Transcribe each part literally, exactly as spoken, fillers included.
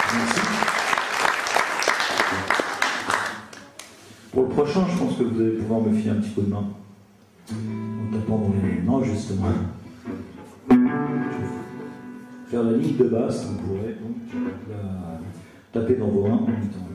Merci. Pour le prochain, je pense que vous allez pouvoir me filer un petit coup de main. En tapant dans les... Non, justement. Faire la ligne de basse, vous pourrez donc la... taper dans vos mains en même temps.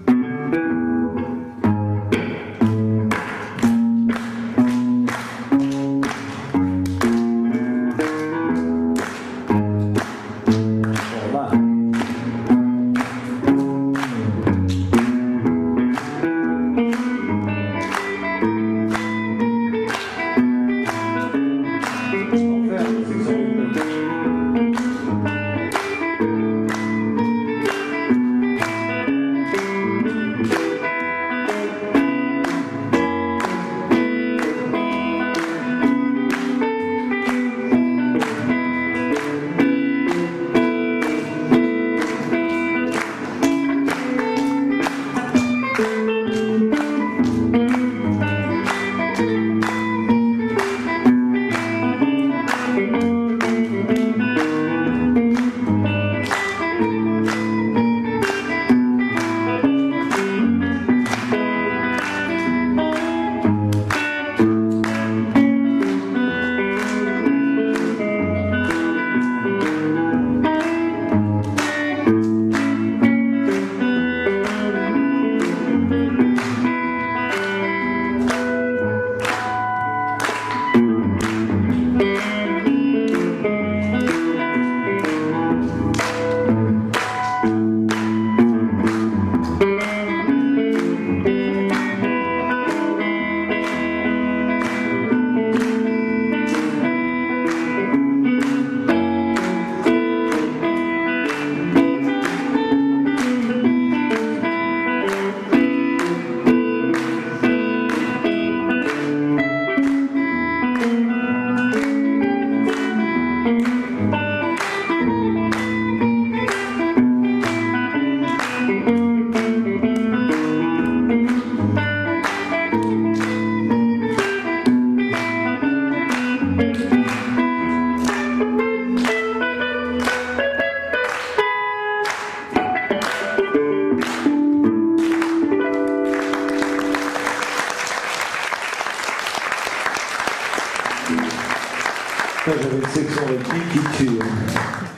J'avais une section rythmique qui tue.